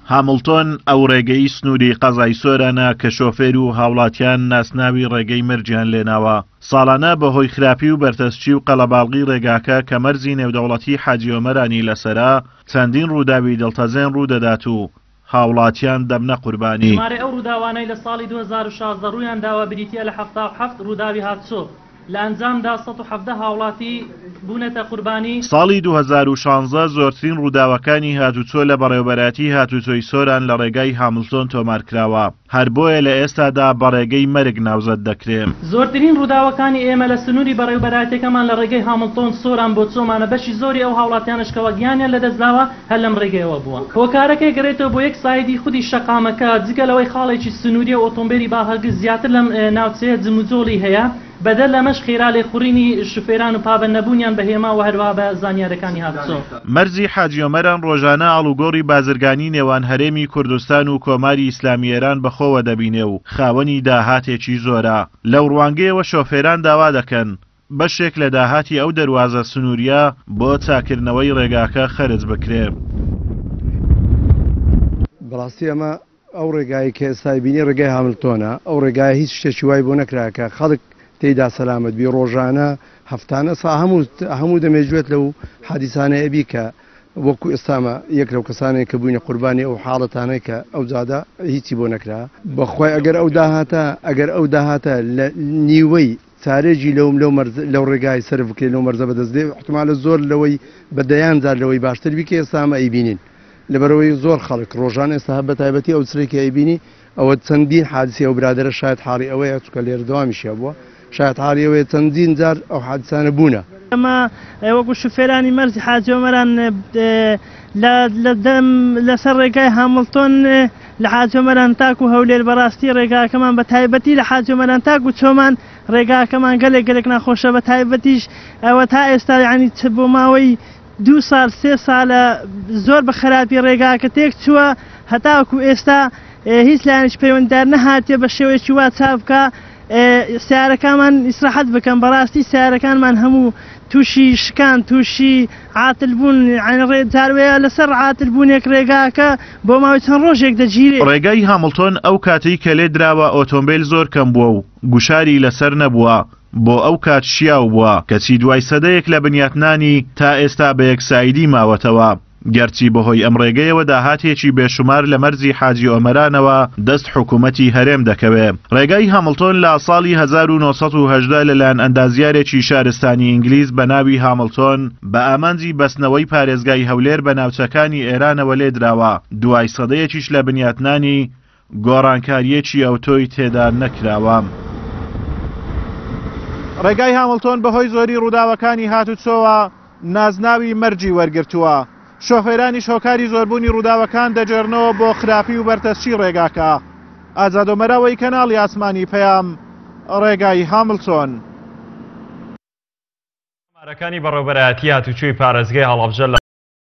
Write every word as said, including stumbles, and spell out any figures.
هامڵتۆن ئەو ڕێگەی سنووری قەزای سۆرانە کە شۆفێر و هاوڵاتیان ناسناوی ڕێگەی مەرجیان لێناوە. ساڵانە بەهۆی خراپی و بەرتەسچی و قەڵەباڵغی ڕێگاکە کە مەرجی نێودەوڵەتی حاجی ئۆمەرانی لەسەرا چەندین ڕووداوی دڵتەزێن ڕوودەدات و هاوڵاتیان دەبنە قوربانی. ژمارە ئەو ڕووداوانەی لە ساڵی دوو هەزار و شازدە ڕوویان داوە بریتیە لە هەفتاد و هەفت ڕووداوی هاتچۆ. لە ئەنجامدا سەد و حەڤدە هاوڵاتی بوونەتە قوربانی. ساڵی دوو هەزار و شانزدە زۆرترین ڕووداوەکانی هاتوچۆ لە بەڕێوەبەراتی هاتوچۆی سۆران لە ڕێگای هامڵتۆن تۆمارکراوە. هەر بۆیە لە ئێستادا بە ڕێگەی مەرگ ناوزەت دەکرێت. زۆرترین ڕووداوەکانی ئێمە لە سنووری بەڕێوەبەراتەکەمان لە ڕێگەی هامڵتۆن سۆران بۆ چۆمانە بەشی زۆری ئەو هاوڵاتیانشکەوە گیانیان لەدەستداوە هەر لەم ڕێگەیەوە بووە. هۆکارەکەی گەڕێتەوە بۆ یەک سایدی خودی شەقامەکە جگەلەوەی خاڵێکی سنووری و ئۆتۆمبیلی باهەرگز زیاتر لەم ناوچەیە جموجۆڵی هەیە. بەدەر لەمەش خێرا لێخوڕینی شوفێران و پابەند نەبوونیان بەهێما و هەروە بە زانیاریەکانی هاتچۆ. مەرجی حاجی ئۆمەران ڕۆژانە ئاڵوگۆڕی بازرگانی نێوان هەرێمی کوردستان و کۆماری ئیسلامی ئێران بەخۆوە دەبینێ و خاوەنی داهاتێکی زۆرە. لەو ڕوانگەیەوە شۆفێران داوا دەکەن بەشێک لە داهاتی ئەو دەروازە سنووریە بۆ چاکردنەوەی ڕێگاکە خەرج بکرێ. بەڕاستی ئەمە ئەو ڕێگای کە ئێستا بینی ڕێگای هامڵتۆنە، ئەو ڕێگای هیچ شتێکی وای بۆ نەکراکە خەڵک تێیدا سەلامت بی ڕۆژانە هەفتانە سا هەموو دەمێژوێت لەو حادیسانە ئەبی کە وەکو ئێستامە یەک لەو کەسانێک کە بووینە قوربانی ئەو حاڵەتانەی کە ئەو جادا هیچی بۆ نەکرا. بەخوای ئەگەر ئەو داهاتە ئەگەر ئەو داهاتە لە نیوەی چارێژی لەوم لەو ڕێگای سەر بکرێت لەو مەرزە بەدەستدێ احتمالە زۆر لەوەی بەدەیان جار لەوەی باشتر بی کە ئێستامە ئەیبینین لەبەرەوەی زۆر خەڵک ڕۆژان ئێستا هەب بە تایبەتی ئەو چرێکی ئەیبینی ئەوە چەندین حادیسی ئەو برادرە شاید حاڵی ئەوەیە چکە لێرە دەوامیشە بووە شاید حاڵیەوەی چەندین جار ئەو حادیسانە بوونە. ئەمە وەکو شوفێرانی مەرجی حاجی ئۆمەران لەسەر ڕێگای هامڵتۆن لە حاجی ئۆمەران تاک و هەولێر بەڕاستی ڕێگاکەمان بە تایبەتی لە حاجی ئۆمەران تاک و چۆمان ڕێگاکەمان گەلێک گەلێک ناخۆشە بە تایبەتیش ئەوە تا ئێستا یعنی بۆ ماوەی دوو ساڵ سێ ساڵە زۆر بە خراپی ڕێگاکە تێک چووە هەتاکو ئێستا هیچ لایەنش پەیوەنددار نەهاتێ بە شێوەیەکی وا چاوکە سیارەکانمان ئیسراحەت بکەن. بەڕاستی سیارەکانمان هەموو تووشی شکان تووشی عاتل بوون ڕێ جاروەیە لەسەر عاتل بوونێک ڕێگاکە بۆ ماوەی چەند ڕۆژێک دەگیرێت. ڕێگای هامڵتۆن ئەو کاتەی کە لێ دراوە ئۆتۆمبیل زۆر کەم بووە و گوشاری لەسەر نەبووە بۆ ئەو کات شیاو بووە کەچی دوای سەدەیەک لە بنیاتنانی تا ئێستا بە یەکسایدی ماوەتەوە. گەرچی بەهۆی ئەم ڕێگەیەوە داهاتێکی بێشمار لە مەرجی حاجی ئۆمەرانەوە دەست حکوومەتی هەرێم دەکەوێت. ڕێگای هامڵتۆن لە ساڵی هەزار و نۆسەد و هەژدە لەلایەن ئەندازیارێکی شارستانی ئینگلیز بە ناوی هامڵتۆن بە ئامانجی بەستنەوەی پارێزگای هەولێر بە ناوچەکانی ئێرانەوە لێ دراوە. دوای سەدەیەکیش لە بنیاتنانی گۆڕانکاریەکی ئەوتۆی تێدا نەکراوە. ڕێگای هامڵتۆن بەهۆی زۆری ڕووداوەکانی هاتوچۆوە نازناوی مەرجی وەرگرتووە. شۆفێرانی شۆکاری زۆربوونی ڕووداوەکان دەجێڕنەوە بۆ خراپی و بەرتەسچی ڕێگاکە. ئازادۆمەراوەی کەناڵی ئاسمانی پەیام ڕێگای هامڵتۆن. ژمارەکانی بەڕێوەبەرایەتی هاتوچۆی پارێزگای هەڵەبجە